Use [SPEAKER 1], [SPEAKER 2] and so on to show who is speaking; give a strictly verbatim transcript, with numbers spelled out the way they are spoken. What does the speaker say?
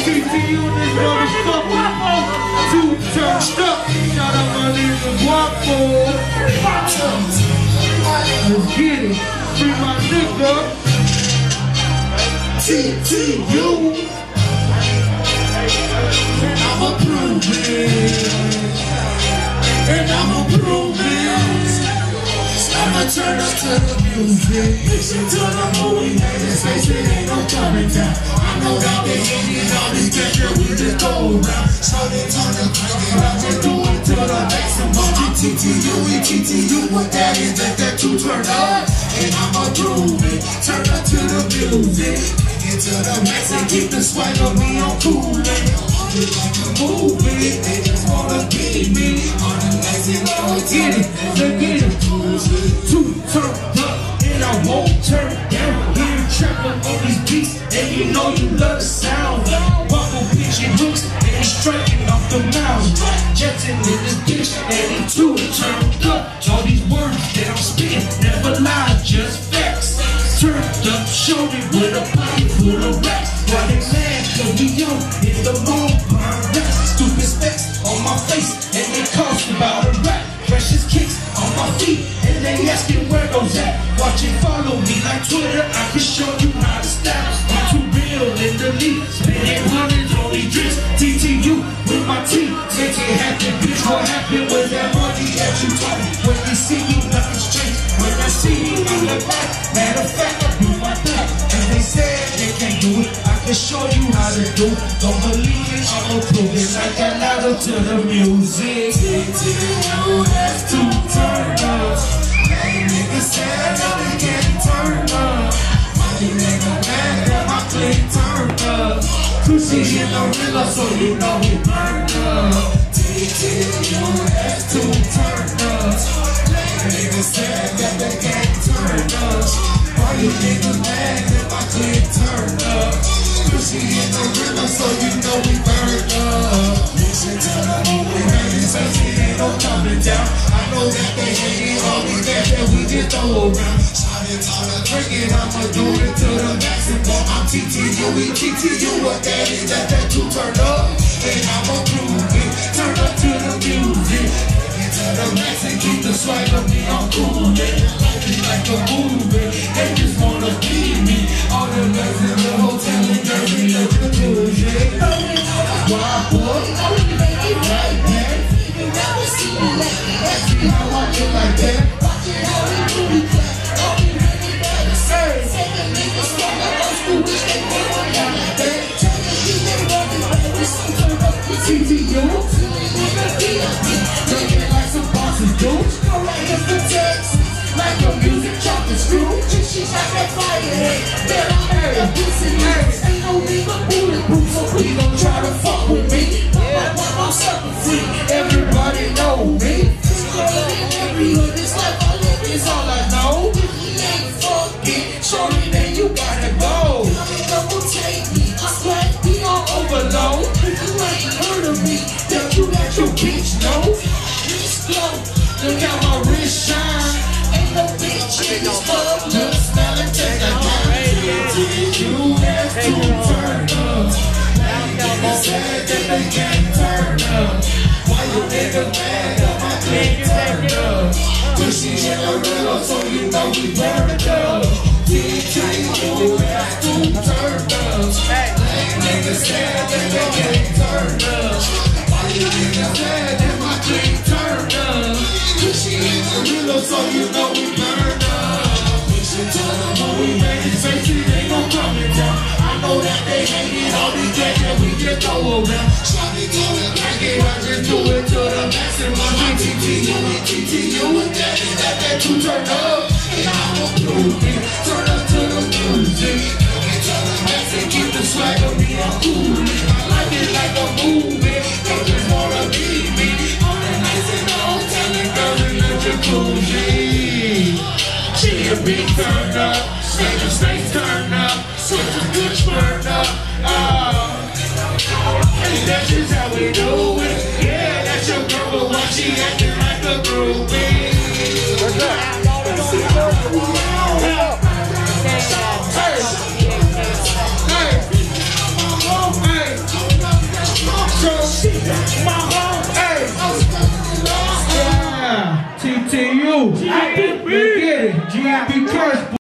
[SPEAKER 1] T T on this motherfucker. Two turned up. Shout out my nigga Guapo. Let's get it. Free my nigga. T T U. And I'ma prove it. And I'ma prove it. I'ma turn up to the music. Listen to the movie, man. This face, it ain't no coming down. I know that they hate it, all these guys that we just go around. So they turn up, crank it up, and do it to the maximum. T T U, T T U, what that is, let that two turn up. And I'ma prove it. Turn up to the music. Bring it to the max and keep the swag on me on cool, man. Move it, they just wanna be me. On the next and let's get it, let's get it. Two turned up and I won't turn down. Here trapping on these beats and you know you love the sound. Buckle pitching hooks and he's striking off the mound. Jetting in this bitch and he two turned up. All these words that I'm spitting never lie, just facts. Turned up, showed it with a pocket full of racks. Why they mad? Cause we young in the moon. Stupid specs on my face and they cost about a rap. Precious kicks on my feet and they asking where those at. Watch it follow me like Twitter, I can show you how to style. I'm too real in the lead, spending hundreds on these drinks. T T U with my team, make it happen, bitch. What happened with that money that you talk? When they see you, nothing straight. When I see you, I look back. Matter of fact, I do my thing. And they said they can't do it, I can show you how to do it. Don't believe it, I'ma prove it. Like that louder to the music. T T U, that's two turn up. Hey, niggas said that they can't turn up. Money nigga mad that my click turned up. Cushy in the river, so you know we burned up. T T U, that's two turn up. Hey, niggas said that they can't turn up. Why you niggas mad that my click turned up? Cushy in the river, so you know we burned up. Listen to the movie, man, this ain't no coming down. I know that they hate it, all these guys that we just throw around. Shout it, tell it, drink it, I'ma do it to the maximum. I'm T T U, T T U, what that is, that that two turn up. And I'ma prove it, turn up to the music. Bring it to the max and keep the swag of me, I'm cool, man. Like it like a movie, they just wanna be me. All the guys in the hotel and dirty like the music. Why, boy, I wanna make it right, man. You never see me like that. Ask me how I get like that. Watch it how we do it. Don't be ready by the same. Say the niggas from the old school, wish they were down like that. Tell me you they running, baby, so turn up the T T U. Looking like some bosses do. Go right up the text. Like a music chocolate screw. She got that fire head. That I heard a piece of nerves. Ain't no nigga bulletproof, so we gon' try to fuck with me. But I'm sucker free. Everybody know me. Every hood is like my life is all I know. If you ain't fucking, shorty, then you gotta go. Double take me. I swear we on overload. If you ain't heard of me, then you let your bitch know. Wrist glow. Look how my wrist shine. Ain't no bitch in this club. Look, smell and taste like mine. You have to turn up. Niggas said that they can't turn up. Why you niggas mad that my click turned up? Cushy in the river, so you know we burned up. T T U have to turn up. Niggas said that they can't turn up. Why you niggas mad that my click turned up? Cushy in the river, so you know we burned up. Listen to the movie, man, it's face it ain't no coming down. I know that they hate it, all these guys that we just throw around. Shout it, tell it, crank it, I just do it to the maximum. I'm T T U, T T U, and that is that that two turn up. And I'ma prove it, turn up to the music. Bring it to the max and keep the swag of me, I'm cool. I like it like a movie, they just wanna be me. On the nights in the hotel and girls in the jacuzzi. She a big turn up, snake and snakes turn up. Switch a good burn up, oh. And that's just how we do it. Yeah, that's your girl, but why she acting like a groupie? What's up? Hey, hey, hey, My home, hey.
[SPEAKER 2] Yeah, T T U. Let's get it. G I B Curse.